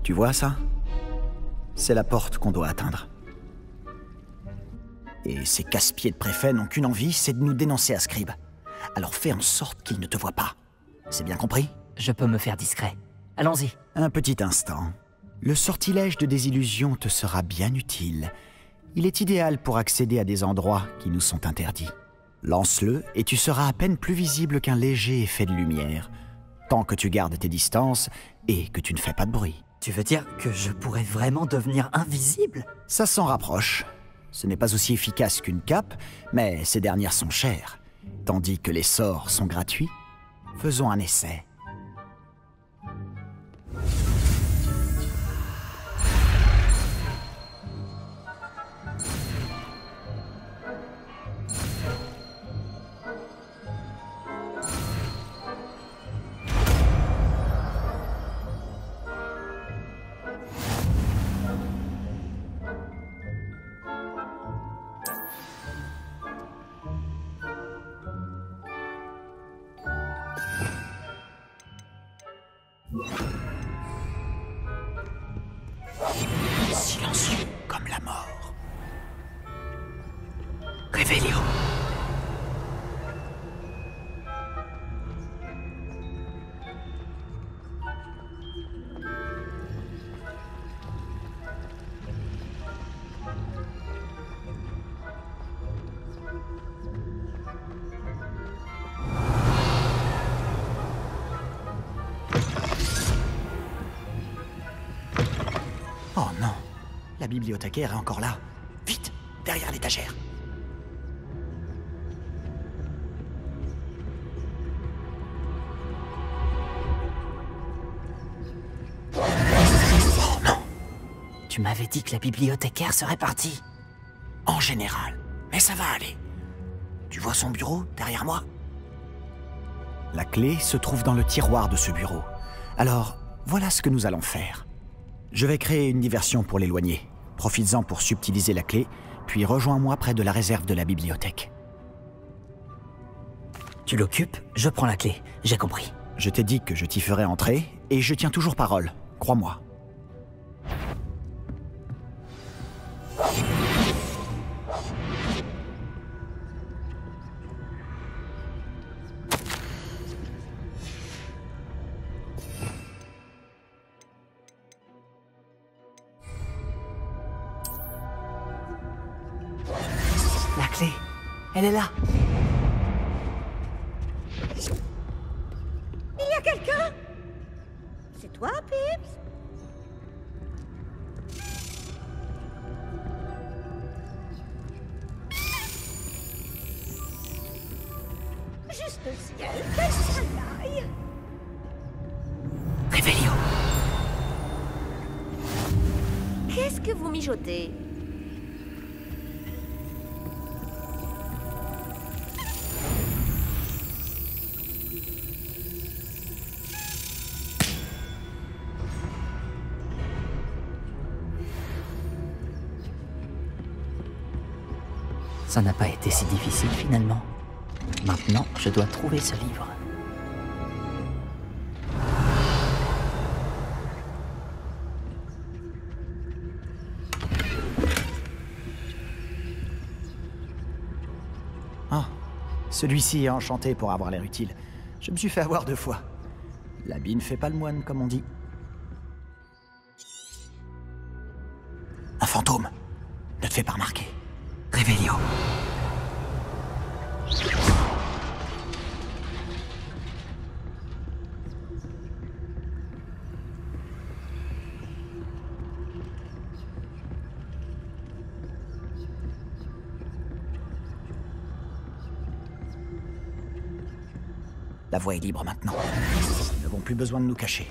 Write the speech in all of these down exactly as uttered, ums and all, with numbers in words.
Tu vois ça? C'est la porte qu'on doit atteindre. Et ces casse-pieds de préfet n'ont qu'une envie, c'est de nous dénoncer à Scribe. Alors fais en sorte qu'ils ne te voient pas. C'est bien compris? Je peux me faire discret. Allons-y. Un petit instant. Le sortilège de désillusion te sera bien utile. Il est idéal pour accéder à des endroits qui nous sont interdits. Lance-le et tu seras à peine plus visible qu'un léger effet de lumière, tant que tu gardes tes distances et que tu ne fais pas de bruit. Tu veux dire que je pourrais vraiment devenir invisible? Ça s'en rapproche. Ce n'est pas aussi efficace qu'une cape, mais ces dernières sont chères, tandis que les sorts sont gratuits. Faisons un essai. Silencieux comme la mort. Révélio. Oh non, la bibliothécaire est encore là. Vite, derrière l'étagère. Oh non. Tu m'avais dit que la bibliothécaire serait partie. En général, mais ça va aller. Tu vois son bureau derrière moi? La clé se trouve dans le tiroir de ce bureau. Alors, voilà ce que nous allons faire. Je vais créer une diversion pour l'éloigner. Profites-en pour subtiliser la clé, puis rejoins-moi près de la réserve de la bibliothèque. Tu l'occupes, je prends la clé. J'ai compris. Je t'ai dit que je t'y ferai entrer, et je tiens toujours parole. Crois-moi. La clé, elle est là. Il y a quelqu'un? C'est toi, Pips? Juste le ciel, quel chalaille! Révélio. Qu'est-ce que vous mijotez? Ça n'a pas été si difficile finalement. Maintenant, je dois trouver ce livre. Ah, celui-ci est enchanté pour avoir l'air utile. Je me suis fait avoir deux fois. L'habit ne fait pas le moine, comme on dit. Un fantôme. Ne te fais pas remarquer. Révélio. La voie est libre maintenant. Nous n'avons plus besoin de nous cacher.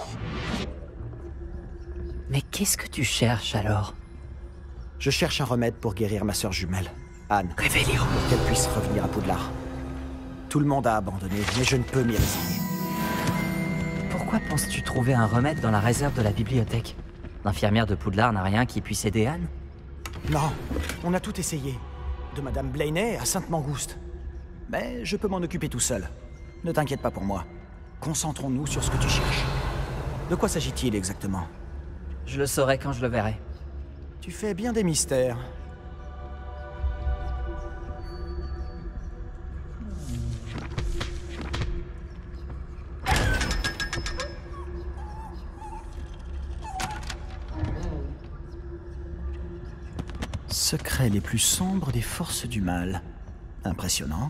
Mais qu'est-ce que tu cherches alors? Je cherche un remède pour guérir ma sœur jumelle, Anne, Révélio. pour qu'elle puisse revenir à Poudlard. Tout le monde a abandonné, mais je ne peux m'y résigner. Pourquoi penses-tu trouver un remède dans la réserve de la bibliothèque? L'infirmière de Poudlard n'a rien qui puisse aider Anne? Non, on a tout essayé. De Madame Blaney à Sainte-Mangouste. Mais je peux m'en occuper tout seul. Ne t'inquiète pas pour moi. Concentrons-nous sur ce que tu cherches. De quoi s'agit-il exactement? Je le saurai quand je le verrai. Tu fais bien des mystères. Secrets les plus sombres des forces du mal. Impressionnant.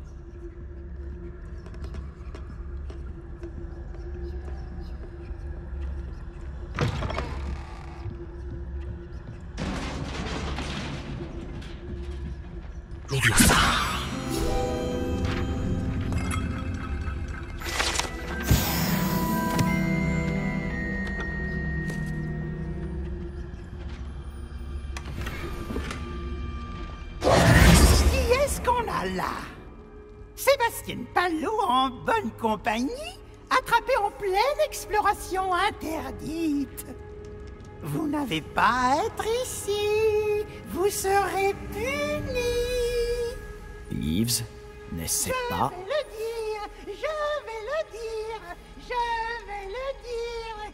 Léviathan. Qui est-ce qu'on a là? Sébastien Palot en bonne compagnie, attrapé en pleine exploration interdite. Vous n'avez pas à être ici. Vous serez punis. Peeves, n'essaie pas. Je vais le dire, je vais le dire, je vais le dire.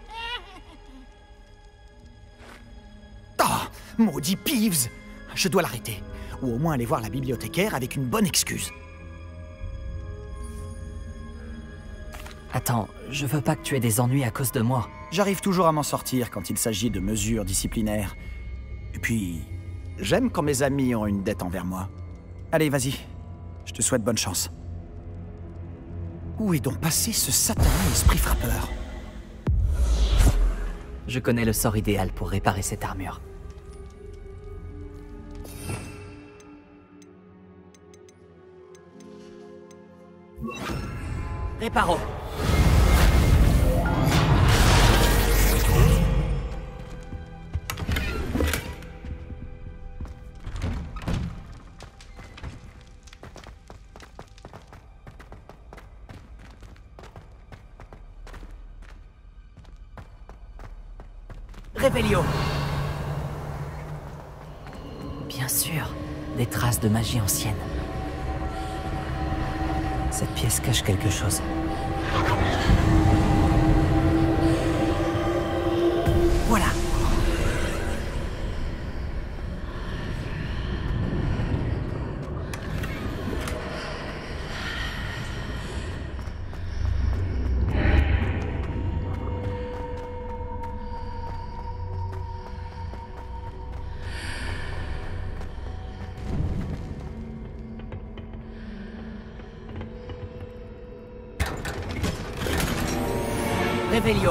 Ah, maudit Peeves! Je dois l'arrêter. Ou au moins aller voir la bibliothécaire avec une bonne excuse. Attends, je veux pas que tu aies des ennuis à cause de moi. J'arrive toujours à m'en sortir quand il s'agit de mesures disciplinaires. Et puis, j'aime quand mes amis ont une dette envers moi. Allez, vas-y. Je te souhaite bonne chance. Où est donc passé ce satané esprit frappeur? Je connais le sort idéal pour réparer cette armure. Réparo. Révélio. Bien sûr, des traces de magie ancienne. Cette pièce cache quelque chose. Voilà. Révélio.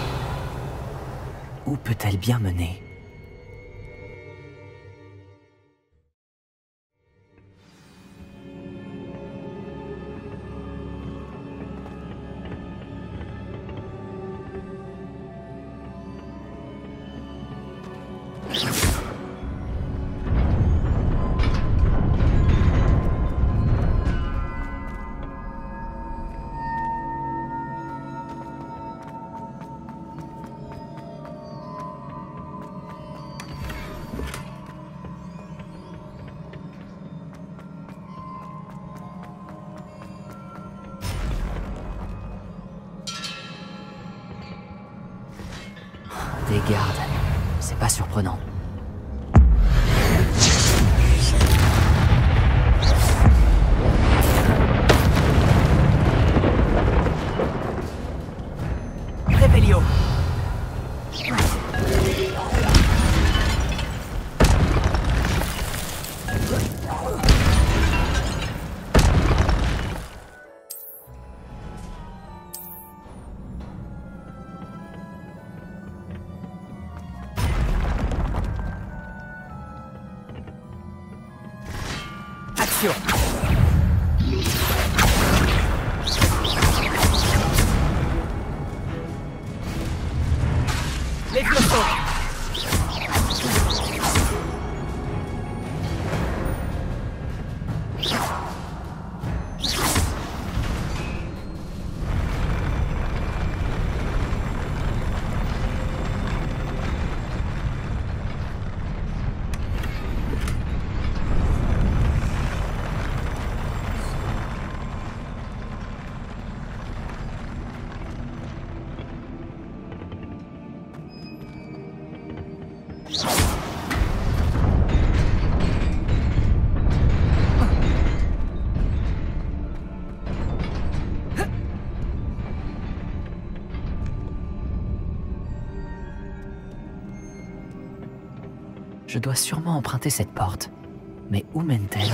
Où peut-elle bien mener? Des gardes. C'est pas surprenant. Révélio. Action. Les flocons. Je dois sûrement emprunter cette porte. Mais où mène-t-elle?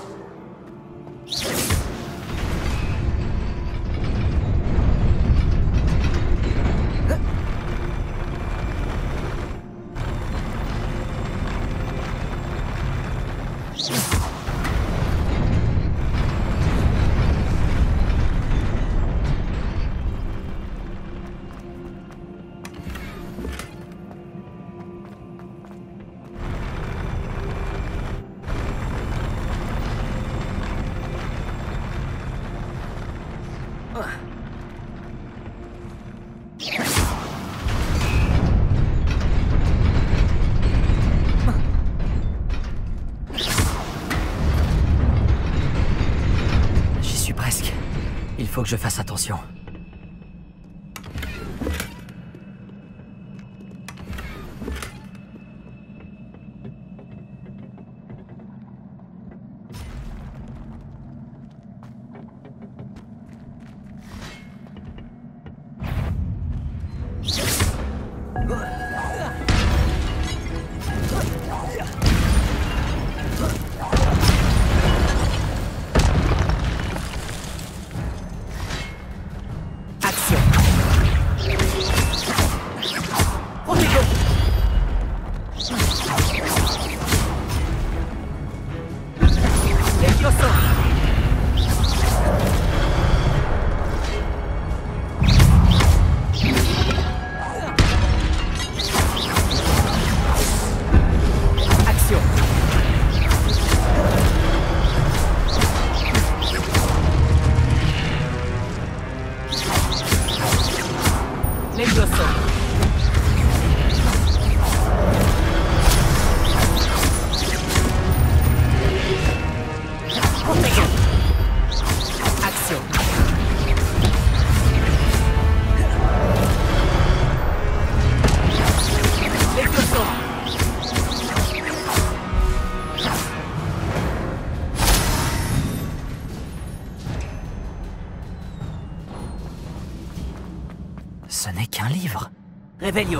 J'y suis presque. Il faut que je fasse attention. Ce n'est qu'un livre. Revelio.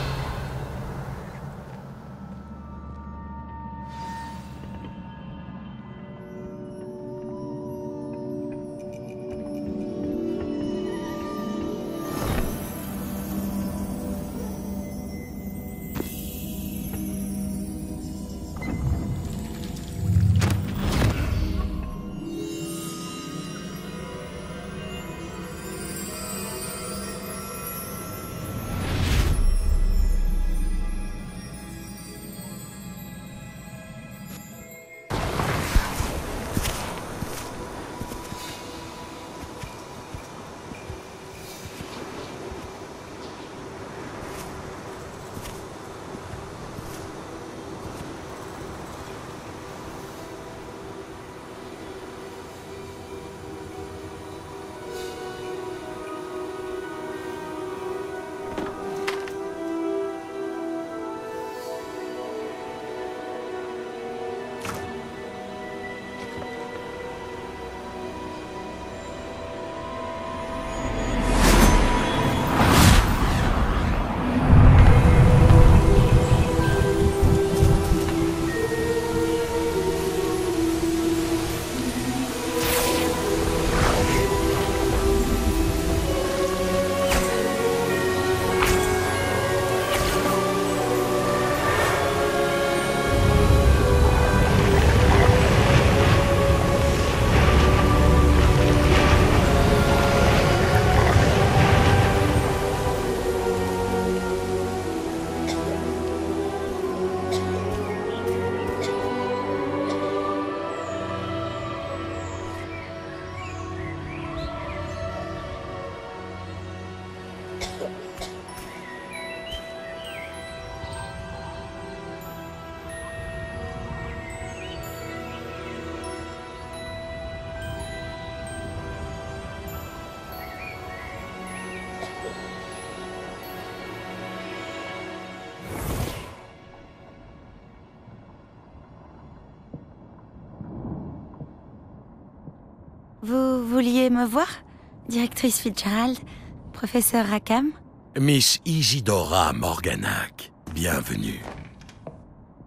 Vous vouliez me voir, directrice Fitzgerald, professeur Rackham? Miss Isidora Morganac, bienvenue.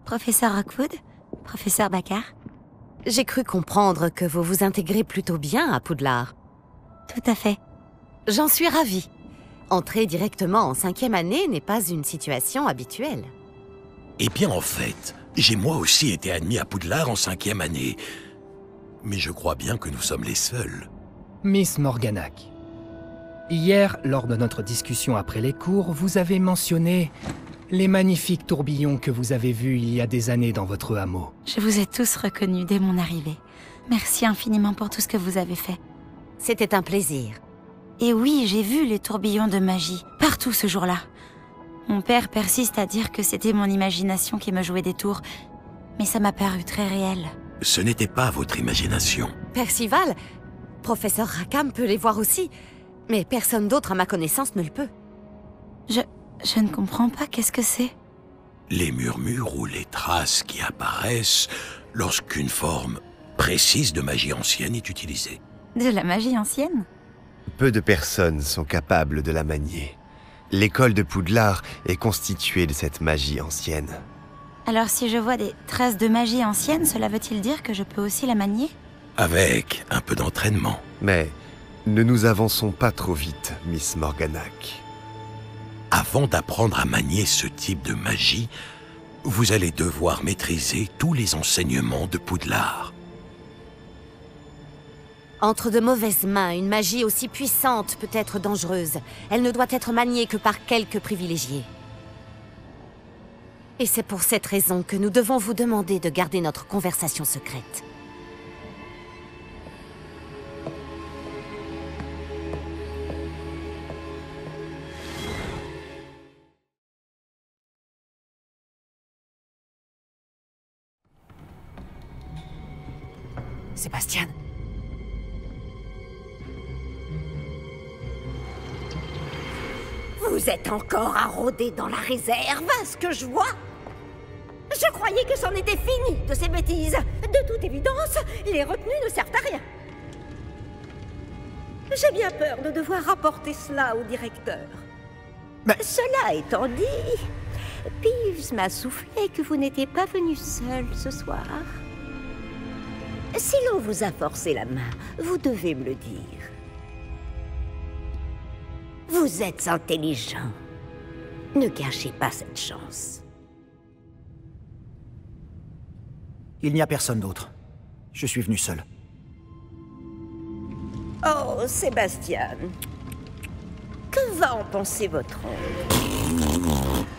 Professeur Rockwood? Professeur Baccar? J'ai cru comprendre que vous vous intégrez plutôt bien à Poudlard. Tout à fait. J'en suis ravie. Entrer directement en cinquième année n'est pas une situation habituelle. Eh bien, en fait, j'ai moi aussi été admis à Poudlard en cinquième année. Mais je crois bien que nous sommes les seuls. Miss Morganac, hier, lors de notre discussion après les cours, vous avez mentionné les magnifiques tourbillons que vous avez vus il y a des années dans votre hameau. Je vous ai tous reconnus dès mon arrivée. Merci infiniment pour tout ce que vous avez fait. C'était un plaisir. Et oui, j'ai vu les tourbillons de magie, partout ce jour-là. Mon père persiste à dire que c'était mon imagination qui me jouait des tours, mais ça m'a paru très réel. Ce n'était pas votre imagination. Percival, professeur Rackham peut les voir aussi, mais personne d'autre à ma connaissance ne le peut. Je... je ne comprends pas, qu'est-ce que c'est? Les murmures ou les traces qui apparaissent lorsqu'une forme précise de magie ancienne est utilisée. De la magie ancienne? Peu de personnes sont capables de la manier. L'école de Poudlard est constituée de cette magie ancienne. Alors si je vois des traces de magie ancienne, cela veut-il dire que je peux aussi la manier? Avec un peu d'entraînement. Mais ne nous avançons pas trop vite, Miss Morganac. Avant d'apprendre à manier ce type de magie, vous allez devoir maîtriser tous les enseignements de Poudlard. Entre de mauvaises mains, une magie aussi puissante peut être dangereuse. Elle ne doit être maniée que par quelques privilégiés. Et c'est pour cette raison que nous devons vous demander de garder notre conversation secrète. Sébastien. Vous êtes encore à rôder dans la réserve, à ce que je vois? Je croyais que c'en était fini de ces bêtises. De toute évidence, les retenues ne servent à rien. J'ai bien peur de devoir rapporter cela au directeur. Mais... Cela étant dit, Peeves m'a soufflé que vous n'étiez pas venu seul ce soir. Si l'on vous a forcé la main, vous devez me le dire. Vous êtes intelligent. Ne gâchez pas cette chance. Il n'y a personne d'autre. Je suis venu seul. Oh, Sébastien. Que va en penser votre oncle?